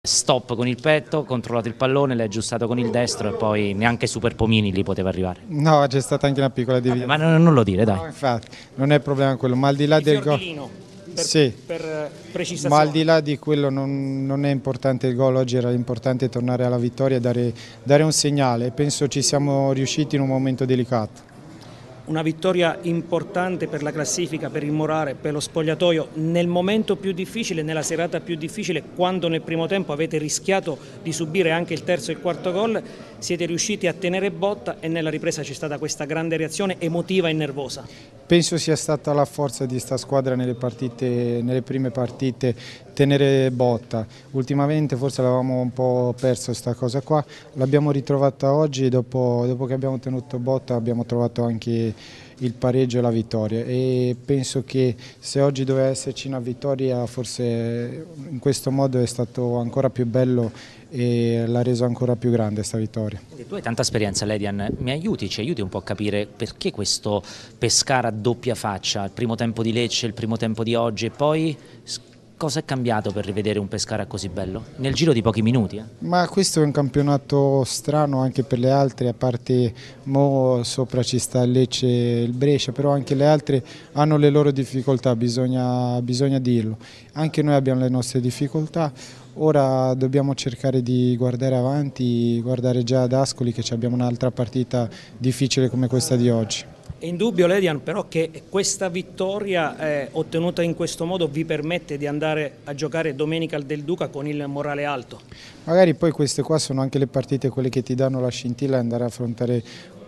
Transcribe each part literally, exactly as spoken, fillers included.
Stop con il petto, controllato il pallone, l'hai aggiustato con il destro e poi neanche Super Pomini lì poteva arrivare. No, c'è stata anche una piccola deviazione. Ma non, non lo dire, dai. No, infatti, non è il problema quello, ma al di là Di del gol... per, Sì, per precisazione. ma al di là di quello non, non è importante il gol, oggi era importante tornare alla vittoria e dare, dare un segnale. Penso ci siamo riusciti in un momento delicato. Una vittoria importante per la classifica, per il morale, per lo spogliatoio, nel momento più difficile, nella serata più difficile, quando nel primo tempo avete rischiato di subire anche il terzo e il quarto gol, siete riusciti a tenere botta e nella ripresa c'è stata questa grande reazione emotiva e nervosa. Penso sia stata la forza di sta squadra nelle, partite, nelle prime partite, tenere botta. Ultimamente forse l'avevamo un po' perso questa cosa qua, l'abbiamo ritrovata oggi e dopo, dopo che abbiamo tenuto botta abbiamo trovato anche il pareggio e la vittoria e penso che se oggi doveva esserci una vittoria forse in questo modo è stato ancora più bello e l'ha reso ancora più grande questa vittoria. Tu hai tanta esperienza, Ledian, mi aiuti, ci aiuti un po' a capire perché questo Pescara a doppia faccia, il primo tempo di Lecce, il primo tempo di oggi e poi cosa è cambiato per rivedere un Pescara così bello? Nel giro di pochi minuti? Eh? Ma questo è un campionato strano anche per le altre, a parte Mo sopra ci sta il Lecce e il Brescia, però anche le altre hanno le loro difficoltà, bisogna, bisogna dirlo. Anche noi abbiamo le nostre difficoltà, ora dobbiamo cercare di guardare avanti, guardare già ad Ascoli che abbiamo un'altra partita difficile come questa di oggi. È indubbio, Ledian, però che questa vittoria eh, ottenuta in questo modo vi permette di andare a giocare domenica al Del Duca con il morale alto. Magari poi queste qua sono anche le partite quelle che ti danno la scintilla e andare a affrontare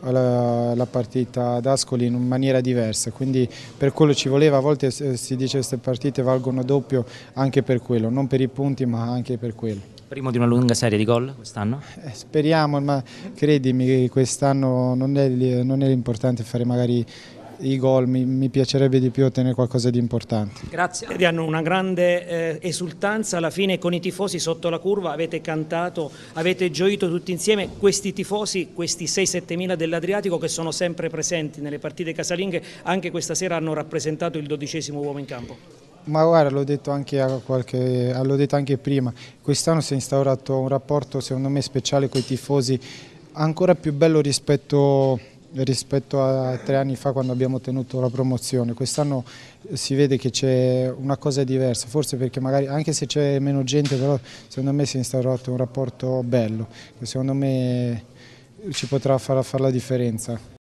la, la partita ad Ascoli in maniera diversa, quindi per quello ci voleva, a volte si dice che queste partite valgono doppio anche per quello, non per i punti ma anche per quello. Primo di una lunga serie di gol quest'anno? Eh, speriamo, ma credimi quest'anno non è, non è l'importante fare magari i gol, mi, mi piacerebbe di più ottenere qualcosa di importante. Grazie. Ed hanno una grande eh, esultanza, alla fine con i tifosi sotto la curva avete cantato, avete gioito tutti insieme, questi tifosi, questi sei sette mila dell'Adriatico che sono sempre presenti nelle partite casalinghe, anche questa sera hanno rappresentato il dodicesimo uomo in campo. Ma guarda, l'ho detto anche, a qualche, l'ho detto anche prima, quest'anno si è instaurato un rapporto secondo me speciale con i tifosi, ancora più bello rispetto, rispetto a tre anni fa quando abbiamo ottenuto la promozione. Quest'anno si vede che c'è una cosa diversa, forse perché magari anche se c'è meno gente, però secondo me si è instaurato un rapporto bello, che secondo me ci potrà far, far la differenza.